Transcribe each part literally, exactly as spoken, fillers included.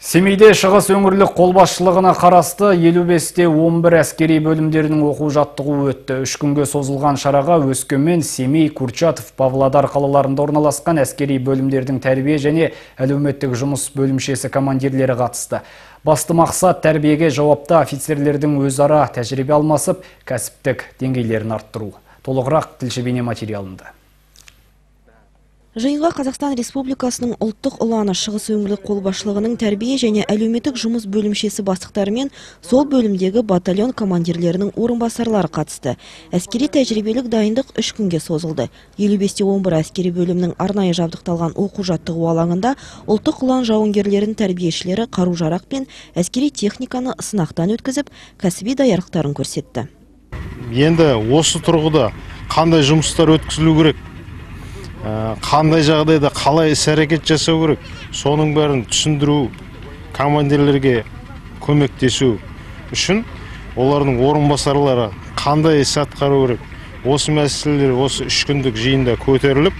Семейде шығыс өңірлік қолбасшылығына қарасты елу бесте он бір әскери бөлімдерінің оқу жаттығуы өтті. Үш күнге созылған шараға Өскемен, Семей, Курчатов, Павлодар қалаларында орналасқан әскери бөлімдердің тәрбие және әлеуметтік жұмыс бөлімшесі командирлері қатысты. Басты мақсат тәрбиеге жауапты офицерлердің өзара тәжірибе алмасып, кәсіптік деңгейлерін арттыру. Толығырақ тілші бейне материалында. Жиынға Қазақстан Республикасының ұлттық ұланы шығыс өңірлік қолбасшылығының тәрбие және әлеуметтік жұмыс бөлімшесі бастықтары мен сол бөлімдегі батальон командирлерінің орынбасарлары қатысты. Әскери тәжірибелік дайындық үш күнге созылды. елу бесте он бір әскери бөлімнің арнайы жабдықталған оқу жаттығу алаңында ұлттық ұлан жауынгерлерінің тәрбиешілері қару-жарақ пен әскери техниканы сынақтан өткізіп, кәсіби даярлықтарын көрсетті. Енді осы тұрғыда қандай жұмыстар өткізілу керек? Қандай жағдайда қалай іс-әрекет жасау керек, соның бәрін түсіндіру, командирлерге көмектесу үшін олардың орынбасарлары қандай іс атқару керек, осы мәселелер осы үш күндік жиында көтеріліп,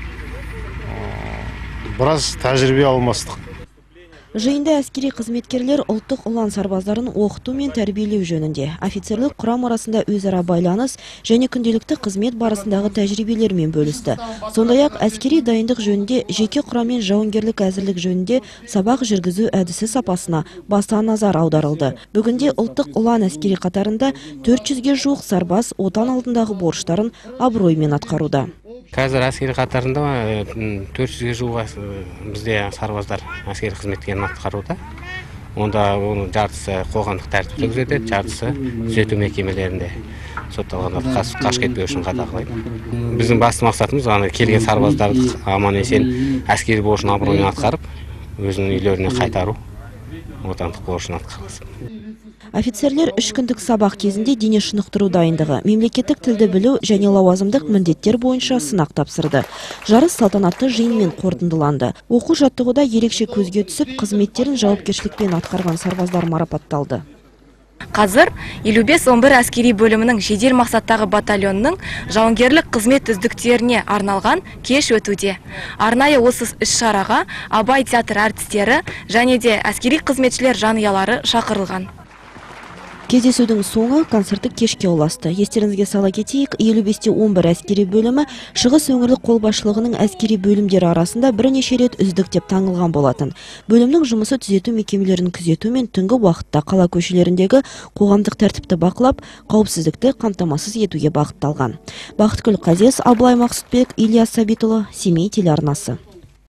біраз тәжірибе алмастық. Жиында әскери қызметкерлер ұлттық ұлан сарбаздарын оқыту мен тәрбиелеу жөнінде, офицерлік құрам арасында өзара байланыс және күнделікті қызмет барысындағы тәжірибелермен бөлісті. Сондай-ақ әскери дайындық жөнінде, жеке құрам мен жауынгерлік әзірлік жөнінде сабақ жүргізу әдісі сапасына баса назар аударылды. Бүгінде ұлттық ұлан әскери қатарында төрт жүзге жуық сарбаз отан алдындағы борыштарын абыроймен атқаруда. Қазір әскери қатарында төрт жүзге жуық бізде сарбаздар әскери қызметкерін атқаруда. Онда оның жартысы қоғамдық тәртіпті күзетеді, жартысы түзету мекемелерінде сотталғандарды қашып кетпеу үшін қадағалайды. Біздің басты мақсатымыз келген сарбаздарды аман-есен әскери борышын абыроймен атқарып, өзінің үйлеріне қайтару, отандық борышын атқару. Офицерлер үш күндік сабақ кезінде дене шынықтыру дайындығы, мемлекеттік тілді білу және лауазымдық міндеттер бойынша сынақ тапсырды. Жарыс салтанатты жиынмен қорытындыланды. Оқу жаттығуда ерекше көзге түсіп, қызметтерін жауапкершілікпен атқарған сарбаздар марапатталды. Қазір елу бес он бір әскери бөлімінің жедел мақсаттағы батальонның жауынгерлік қызмет үздіктеріне арналған кеш өтуде. Арнайы осы іс-шараға Абай театр әртістері және де әскери қызметшілер жанұялары шақырылған. Кездесудің соңы концерттік кешке ұласты. Естеріңізге сала кетейік, елу бесте он бір әскери бөлімі шығыс өңірлік қолбасшылығының әскери бөлімдері арасында бірнеше рет үздік деп таңылған болатын. Бөлімнің жұмысы түзету мекемелерін күзету мен түнгі уақытта қала көшелеріндегі қоғамдық тәртіпті бақылап, қауіпсіздікті қамтамасыз етуге бағытталған. Бақытгүл Қазес, Абылай Мақсұтбек, Ильяс Сабитұлы, Семей телеарнасы.